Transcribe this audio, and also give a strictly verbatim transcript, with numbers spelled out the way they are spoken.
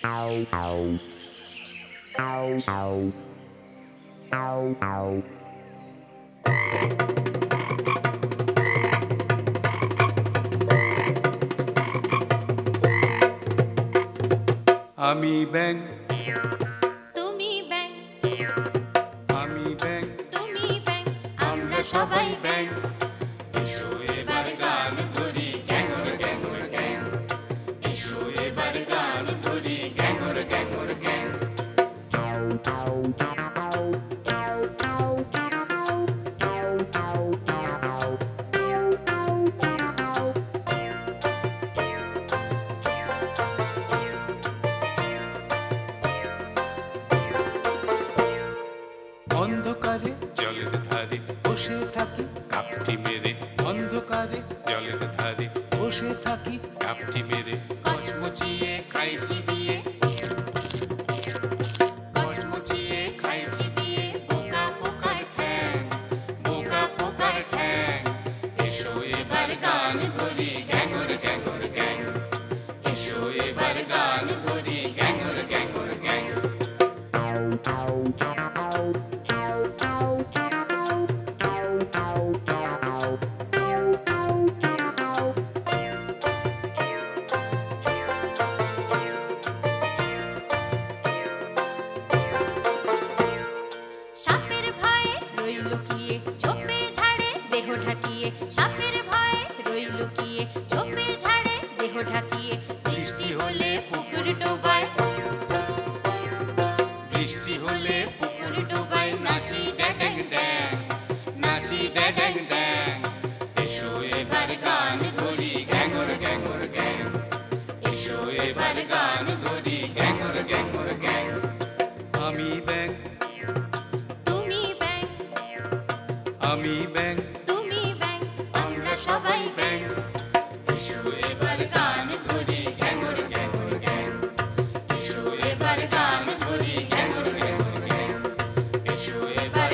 আমি ব্যাং, তুমি ব্যাং, আমি ব্যাং, তুমি ব্যাং, আমরা সবাই ব্যাং। এসো এবার গান ধরি গ্যাঙর গ্যাঙর গ্যাং। এসো এবার গান ধরি গ্যাঙর গ্যাঙর গ্যাং। অন্ধকারে জলের ধারে বসে থাকি কাপটি মেরে, অন্ধকারে জলের ধারে বসে থাকি কাপটি মেরে। কচমচিয়ে খাই চিবিয়ে, কচমচিয়ে খাই চিবিয়ে, বোকা ফোকার ঠ্যাং, বোকা ফোকার ঠ্যাং। এসো এবার গান ধরি গ্যাঙর গ্যাঙর গ্যাং। এসো এবার গান ধরি গ্যাঙর গ্যাঙর গ্যাং। সাপের ভয়ে রই লুকিয়ে, ঝোপে ঝাড়ে দেহ ঢাকিয়ে। সাপের ভয়ে রই লুকিয়ে, ঝোপে ঝাড়ে দেহ ঢাকিয়ে। বৃষ্টি হলে পুকুর ডোবায়, বৃষ্টি হলে পুকুর ডোবায়। নাচি ড্যাড্যাং ড্যাং, নাচি ড্যাড্যাং ড্যাং। এসো এবার গান ধরি গ্যাঙর গ্যাঙর গ্যাং। এসো এবার গান ধরি গ্যাঙর গ্যাঙর গ্যাং। আমি ব্যাং, তুমি ব্যাং, আমি ব্যাং, তুমি ব্যাং, আমরা সবাই ব্যাং। এসো এবার গান ধরি গ্যাঙর গ্যাঙর গ্যাং। এসো এবার গান ধরি গ্যাঙর গ্যাঙর গ্যাং। এসো এবার